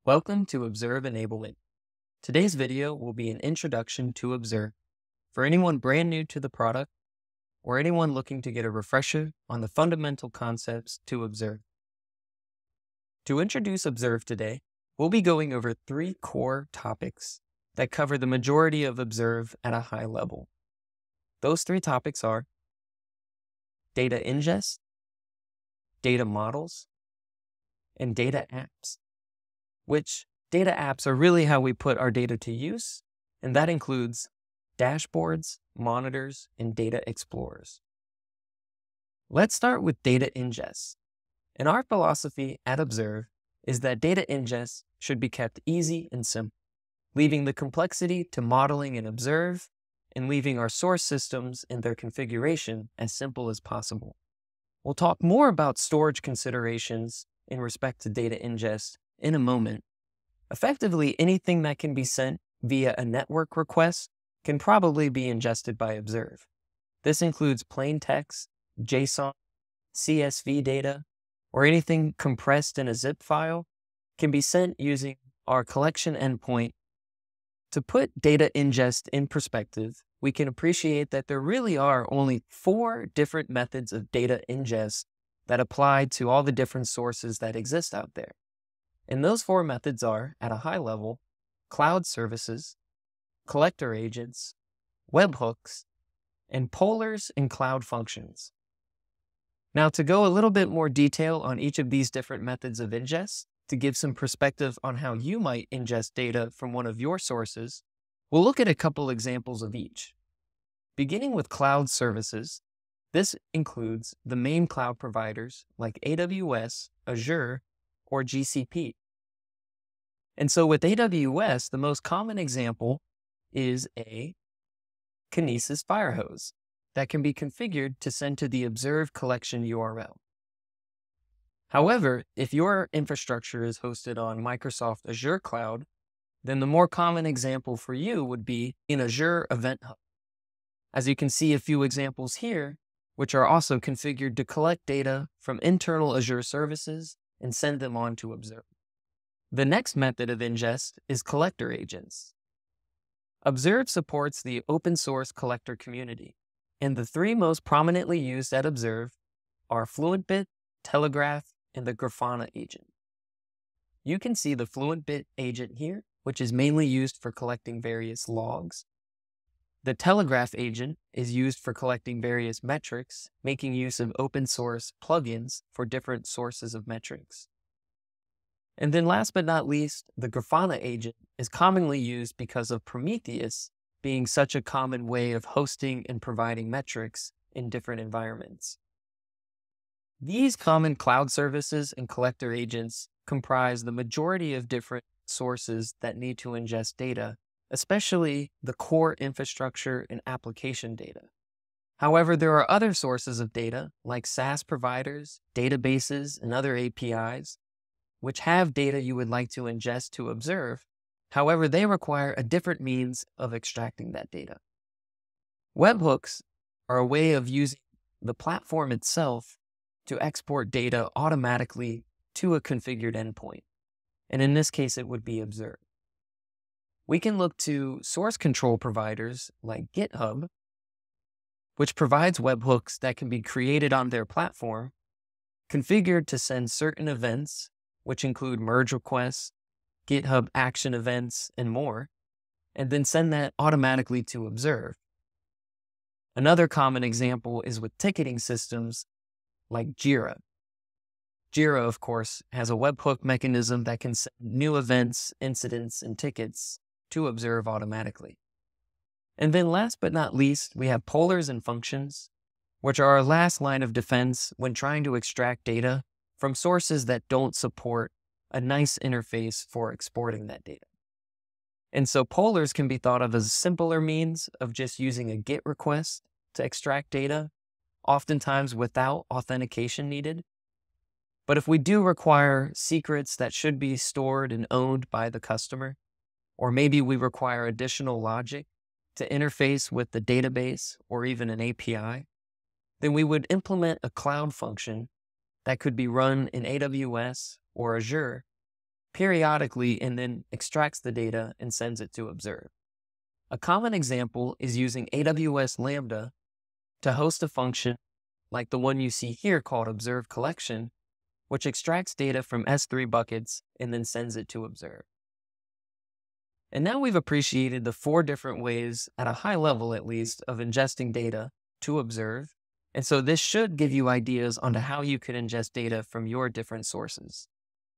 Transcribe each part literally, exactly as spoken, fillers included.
Welcome to Observe Enablement. Today's video will be an introduction to Observe for anyone brand new to the product or anyone looking to get a refresher on the fundamental concepts to Observe. To introduce Observe today, we'll be going over three core topics that cover the majority of Observe at a high level. Those three topics are data ingest, data models, and data apps, which data apps are really how we put our data to use, and that includes dashboards, monitors, and data explorers. Let's start with data ingest. And our philosophy at Observe is that data ingest should be kept easy and simple, leaving the complexity to modeling and Observe, and leaving our source systems and their configuration as simple as possible. We'll talk more about storage considerations in respect to data ingest in a moment. Effectively, anything that can be sent via a network request can probably be ingested by Observe. This includes plain text, JSON, C S V data, or anything compressed in a zip file can be sent using our collection endpoint. To put data ingest in perspective, we can appreciate that there really are only four different methods of data ingest that apply to all the different sources that exist out there. And those four methods are, at a high level, cloud services, collector agents, webhooks, and pollers and cloud functions. Now, to go a little bit more detail on each of these different methods of ingest, to give some perspective on how you might ingest data from one of your sources, we'll look at a couple examples of each. Beginning with cloud services, this includes the main cloud providers like A W S, Azure, or G C P. And so with A W S, the most common example is a Kinesis firehose that can be configured to send to the Observe collection U R L. However, if your infrastructure is hosted on Microsoft Azure Cloud, then the more common example for you would be in Azure Event Hub. As you can see a few examples here, which are also configured to collect data from internal Azure services and send them on to Observe. The next method of ingest is collector agents. Observe supports the open source collector community, and the three most prominently used at Observe are FluentBit, Telegraph, and the Grafana agent. You can see the FluentBit agent here, which is mainly used for collecting various logs. The Telegraph agent is used for collecting various metrics, making use of open source plugins for different sources of metrics. And then last but not least, the Grafana agent is commonly used because of Prometheus being such a common way of hosting and providing metrics in different environments. These common cloud services and collector agents comprise the majority of different sources that need to ingest data, especially the core infrastructure and application data. However, there are other sources of data like SaaS providers, databases, and other A P Is, which have data you would like to ingest to Observe. However, they require a different means of extracting that data. Webhooks are a way of using the platform itself to export data automatically to a configured endpoint. And in this case, it would be Observe. We can look to source control providers like GitHub, which provides webhooks that can be created on their platform, configured to send certain events, which include merge requests, GitHub action events, and more, and then send that automatically to Observe. Another common example is with ticketing systems like Jira. Jira, of course, has a webhook mechanism that can send new events, incidents, and tickets to Observe automatically. And then last but not least, we have pollers and functions, which are our last line of defense when trying to extract data from sources that don't support a nice interface for exporting that data. And so pollers can be thought of as a simpler means of just using a GET request to extract data, oftentimes without authentication needed. But if we do require secrets that should be stored and owned by the customer, or maybe we require additional logic to interface with the database or even an A P I, then we would implement a cloud function that could be run in A W S or Azure periodically and then extracts the data and sends it to Observe. A common example is using A W S Lambda to host a function like the one you see here called Observe Collection, which extracts data from S three buckets and then sends it to Observe. And now we've appreciated the four different ways, at a high level at least, of ingesting data to Observe. And so this should give you ideas on how you could ingest data from your different sources.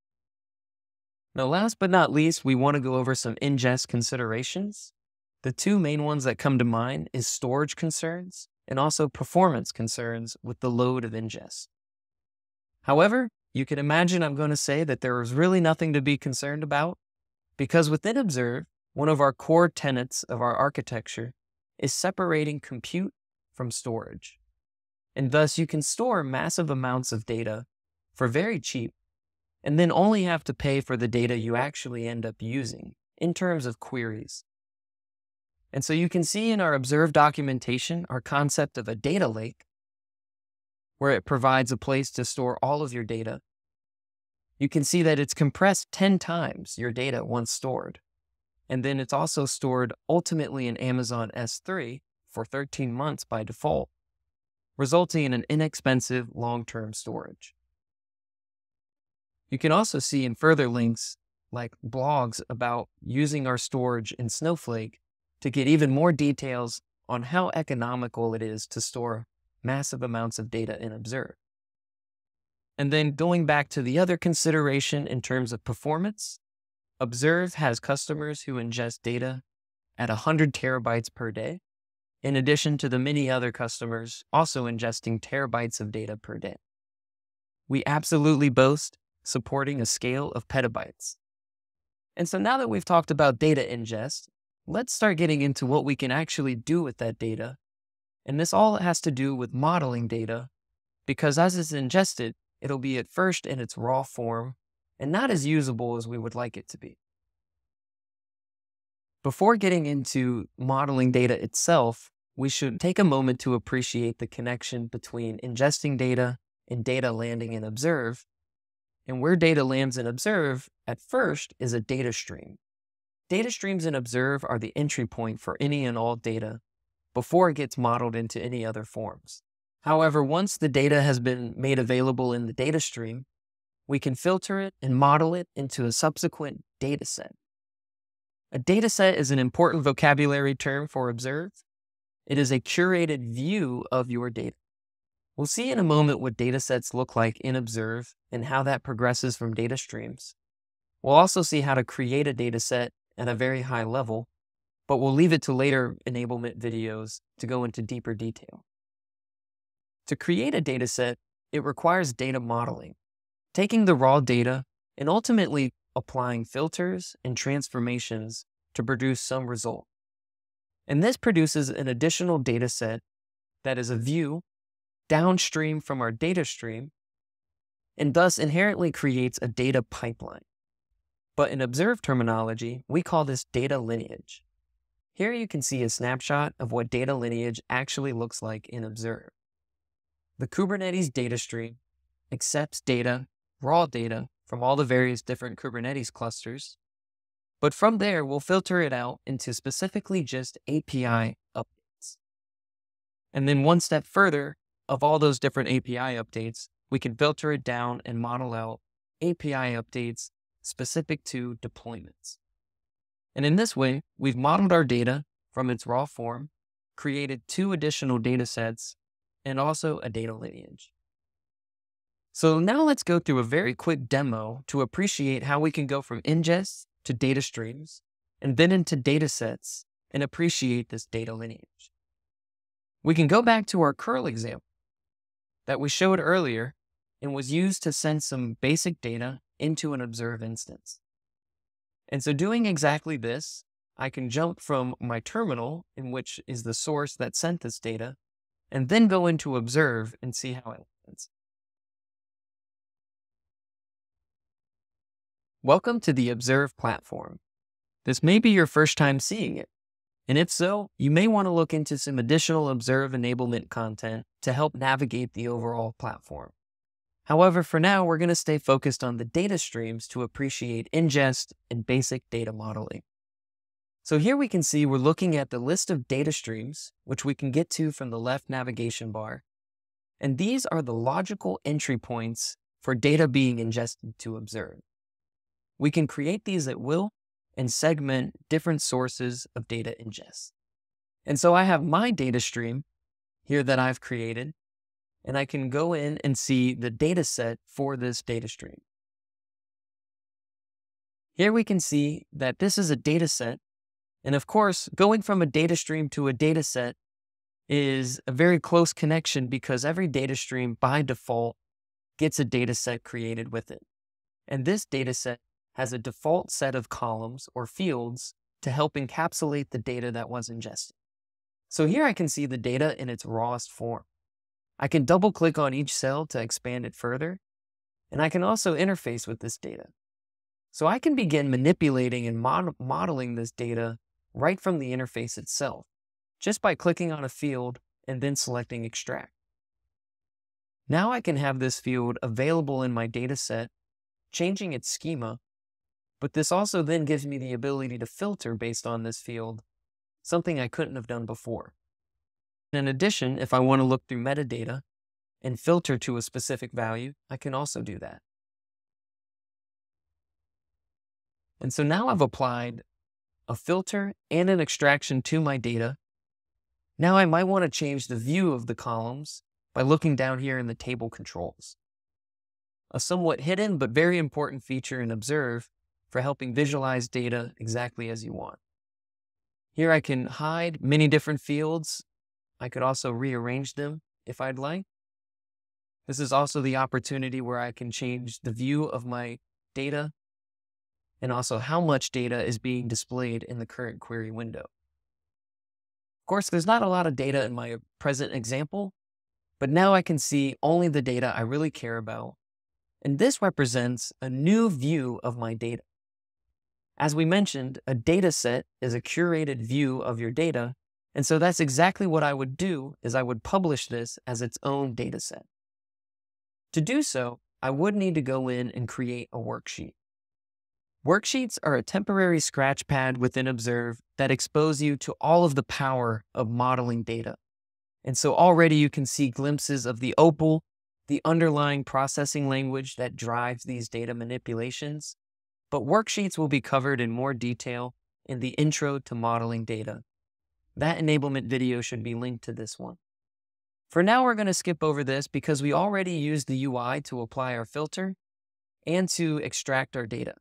Now, last but not least, we want to go over some ingest considerations. The two main ones that come to mind is storage concerns and also performance concerns with the load of ingest. However, you can imagine I'm going to say that there is really nothing to be concerned about, because within Observe, one of our core tenets of our architecture is separating compute from storage. And thus you can store massive amounts of data for very cheap, and then only have to pay for the data you actually end up using in terms of queries. And so you can see in our Observe documentation our concept of a data lake, where it provides a place to store all of your data. You can see that it's compressed ten times your data once stored. And then it's also stored ultimately in Amazon S three for thirteen months by default, resulting in an inexpensive long-term storage. You can also see in further links, like blogs about using our storage in Snowflake, to get even more details on how economical it is to store massive amounts of data in Observe. And then going back to the other consideration in terms of performance, Observe has customers who ingest data at one hundred terabytes per day, in addition to the many other customers also ingesting terabytes of data per day. We absolutely boast supporting a scale of petabytes. And so now that we've talked about data ingest, let's start getting into what we can actually do with that data. And this all has to do with modeling data, because as it's ingested, it'll be at first in its raw form and not as usable as we would like it to be. Before getting into modeling data itself, we should take a moment to appreciate the connection between ingesting data and data landing in Observe. And where data lands in Observe at first is a data stream. Data streams in Observe are the entry point for any and all data before it gets modeled into any other forms. However, once the data has been made available in the data stream, we can filter it and model it into a subsequent dataset. A dataset is an important vocabulary term for Observe. It is a curated view of your data. We'll see in a moment what datasets look like in Observe and how that progresses from data streams. We'll also see how to create a dataset at a very high level, but we'll leave it to later enablement videos to go into deeper detail. To create a dataset, it requires data modeling, taking the raw data and ultimately applying filters and transformations to produce some result. And this produces an additional dataset that is a view downstream from our data stream, and thus inherently creates a data pipeline. But in Observe terminology, we call this data lineage. Here you can see a snapshot of what data lineage actually looks like in Observe. The Kubernetes data stream accepts data, raw data, from all the various different Kubernetes clusters, but from there we'll filter it out into specifically just A P I updates. And then one step further, of all those different A P I updates, we can filter it down and model out A P I updates specific to deployments. And in this way, we've modeled our data from its raw form, created two additional data sets, and also a data lineage. So now let's go through a very quick demo to appreciate how we can go from ingest to data streams, and then into data sets, and appreciate this data lineage. We can go back to our curl example that we showed earlier and was used to send some basic data into an Observe instance. And so doing exactly this, I can jump from my terminal, in which is the source that sent this data, and then go into Observe and see how it lands. Welcome to the Observe platform. This may be your first time seeing it, and if so, you may want to look into some additional Observe enablement content to help navigate the overall platform. However, for now, we're going to stay focused on the data streams to appreciate ingest and basic data modeling. So here we can see we're looking at the list of data streams, which we can get to from the left navigation bar. And these are the logical entry points for data being ingested to observe. We can create these at will and segment different sources of data ingest. And so I have my data stream here that I've created, and I can go in and see the data set for this data stream. Here we can see that this is a data set. And of course, going from a data stream to a data set is a very close connection because every data stream by default gets a data set created with it. And this data set has a default set of columns or fields to help encapsulate the data that was ingested. So here I can see the data in its rawest form. I can double click on each cell to expand it further, and I can also interface with this data. So I can begin manipulating and mod modeling this data right from the interface itself, just by clicking on a field and then selecting Extract. Now I can have this field available in my data set, changing its schema, but this also then gives me the ability to filter based on this field, something I couldn't have done before. In addition, if I want to look through metadata and filter to a specific value, I can also do that. And so now I've applied a filter and an extraction to my data. Now I might want to change the view of the columns by looking down here in the table controls. A somewhat hidden but very important feature in Observe for helping visualize data exactly as you want. Here I can hide many different fields. I could also rearrange them if I'd like. This is also the opportunity where I can change the view of my data and also how much data is being displayed in the current query window. Of course, there's not a lot of data in my present example, but now I can see only the data I really care about. And this represents a new view of my data. As we mentioned, a data set is a curated view of your data. And so that's exactly what I would do, is I would publish this as its own data set. To do so, I would need to go in and create a worksheet. Worksheets are a temporary scratch pad within Observe that expose you to all of the power of modeling data. And so already you can see glimpses of the opal, the underlying processing language that drives these data manipulations. But worksheets will be covered in more detail in the Intro to Modeling Data. That enablement video should be linked to this one. For now, we're going to skip over this because we already used the U I to apply our filter and to extract our data.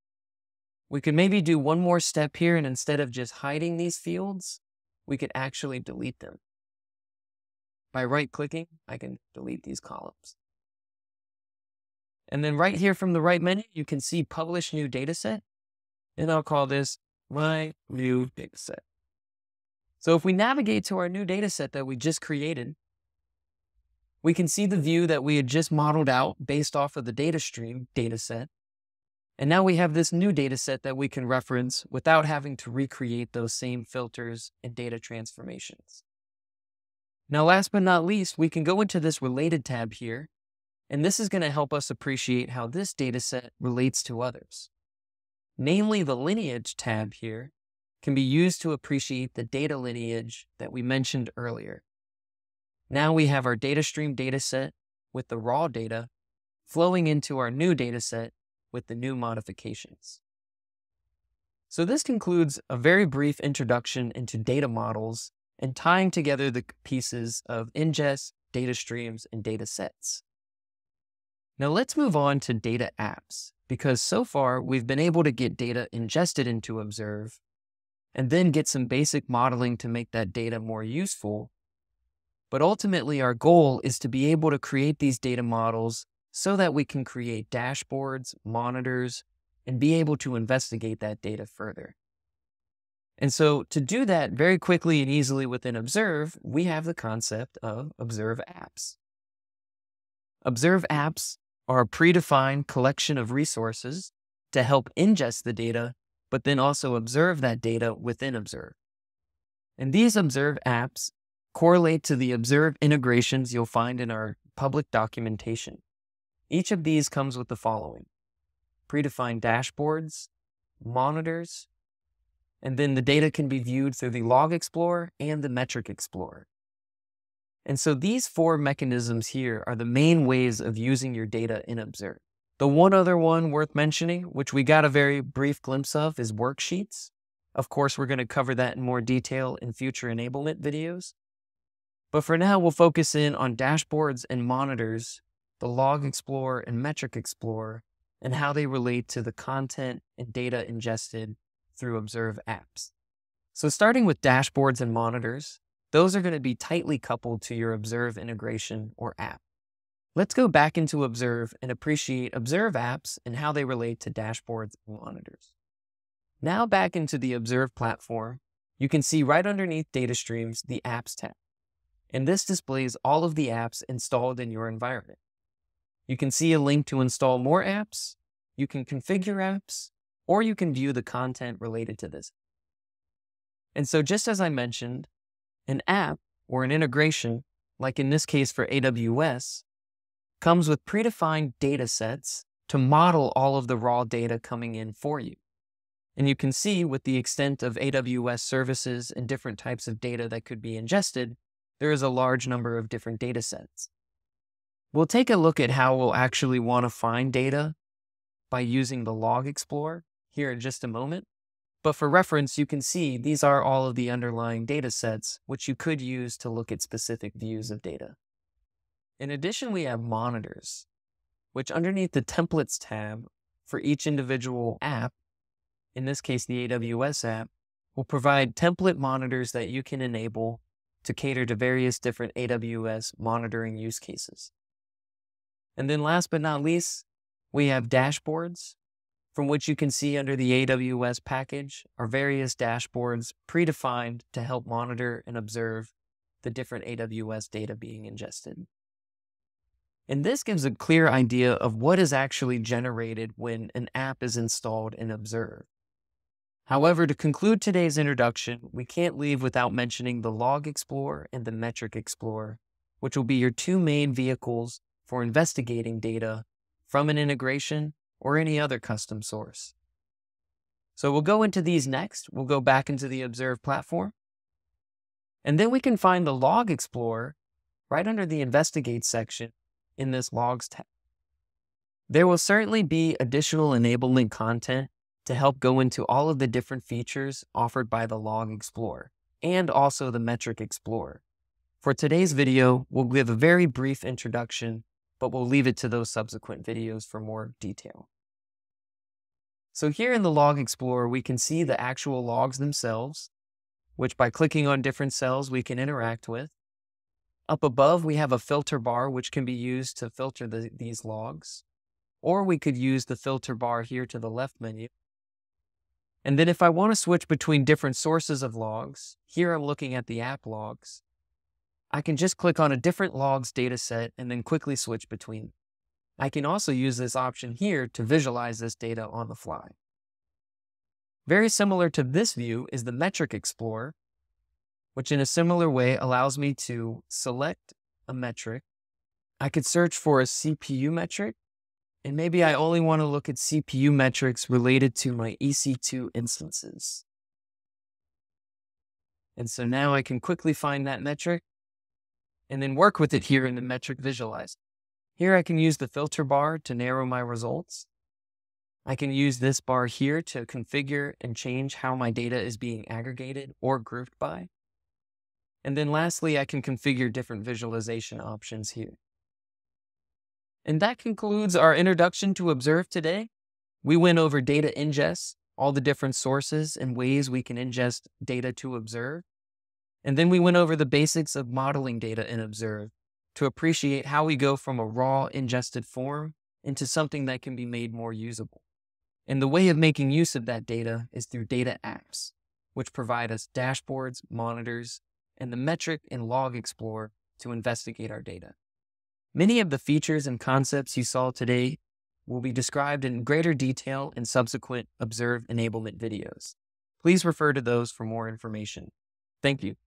We could maybe do one more step here, and instead of just hiding these fields, we could actually delete them. By right-clicking, I can delete these columns. And then right here from the right menu, you can see Publish New Dataset, and I'll call this My New Dataset. So if we navigate to our new dataset that we just created, we can see the view that we had just modeled out based off of the data stream dataset. And now we have this new dataset that we can reference without having to recreate those same filters and data transformations. Now, last but not least, we can go into this Related tab here, and this is going to help us appreciate how this dataset relates to others. Namely, the Lineage tab here can be used to appreciate the data lineage that we mentioned earlier. Now we have our data stream dataset with the raw data flowing into our new dataset with the new modifications. So this concludes a very brief introduction into data models and tying together the pieces of ingest, data streams, and data sets. Now let's move on to data apps, because so far we've been able to get data ingested into Observe and then get some basic modeling to make that data more useful. But ultimately our goal is to be able to create these data models so that we can create dashboards, monitors, and be able to investigate that data further. And so to do that very quickly and easily within Observe, we have the concept of Observe apps. Observe apps are a predefined collection of resources to help ingest the data, but then also observe that data within Observe. And these Observe apps correlate to the Observe integrations you'll find in our public documentation. Each of these comes with the following: predefined dashboards, monitors, and then the data can be viewed through the Log Explorer and the Metric Explorer. And so these four mechanisms here are the main ways of using your data in Observe. The one other one worth mentioning, which we got a very brief glimpse of, is worksheets. Of course, we're going to cover that in more detail in future enablement videos. But for now, we'll focus in on dashboards and monitors, the Log Explorer and Metric Explorer, and how they relate to the content and data ingested through Observe apps. So starting with dashboards and monitors, those are going to be tightly coupled to your Observe integration or app. Let's go back into Observe and appreciate Observe apps and how they relate to dashboards and monitors. Now back into the Observe platform, you can see right underneath Data Streams the Apps tab. And this displays all of the apps installed in your environment. You can see a link to install more apps, you can configure apps, or you can view the content related to this. And so just as I mentioned, an app or an integration, like in this case for A W S, comes with predefined data sets to model all of the raw data coming in for you. And you can see with the extent of A W S services and different types of data that could be ingested, there is a large number of different data sets. We'll take a look at how we'll actually want to find data by using the Log Explorer here in just a moment. But for reference, you can see these are all of the underlying data sets, which you could use to look at specific views of data. In addition, we have monitors, which underneath the Templates tab for each individual app, in this case the A W S app, will provide template monitors that you can enable to cater to various different A W S monitoring use cases. And then last but not least, we have dashboards, from which you can see under the A W S package are various dashboards predefined to help monitor and observe the different A W S data being ingested. And this gives a clear idea of what is actually generated when an app is installed and observed. However, to conclude today's introduction, we can't leave without mentioning the Log Explorer and the Metric Explorer, which will be your two main vehicles for investigating data from an integration or any other custom source. So we'll go into these next. We'll go back into the Observe platform. And then we can find the Log Explorer right under the Investigate section in this Logs tab. There will certainly be additional enablement content to help go into all of the different features offered by the Log Explorer and also the Metric Explorer. For today's video, we'll give a very brief introduction, but we'll leave it to those subsequent videos for more detail. So here in the Log Explorer, we can see the actual logs themselves, which by clicking on different cells, we can interact with. Up above, we have a filter bar, which can be used to filter the, these logs, or we could use the filter bar here to the left menu. And then if I want to switch between different sources of logs, here I'm looking at the app logs, I can just click on a different logs data set and then quickly switch between. I can also use this option here to visualize this data on the fly. Very similar to this view is the Metric Explorer, which in a similar way allows me to select a metric. I could search for a C P U metric, and maybe I only want to look at C P U metrics related to my E C two instances. And so now I can quickly find that metric and then work with it here in the metric visualizer. Here I can use the filter bar to narrow my results. I can use this bar here to configure and change how my data is being aggregated or grouped by. And then lastly, I can configure different visualization options here. And that concludes our introduction to Observe today. We went over data ingest, all the different sources and ways we can ingest data to Observe. And then we went over the basics of modeling data in Observe to appreciate how we go from a raw ingested form into something that can be made more usable. And the way of making use of that data is through data apps, which provide us dashboards, monitors, and the Metric and Log Explorer to investigate our data. Many of the features and concepts you saw today will be described in greater detail in subsequent Observe enablement videos. Please refer to those for more information. Thank you.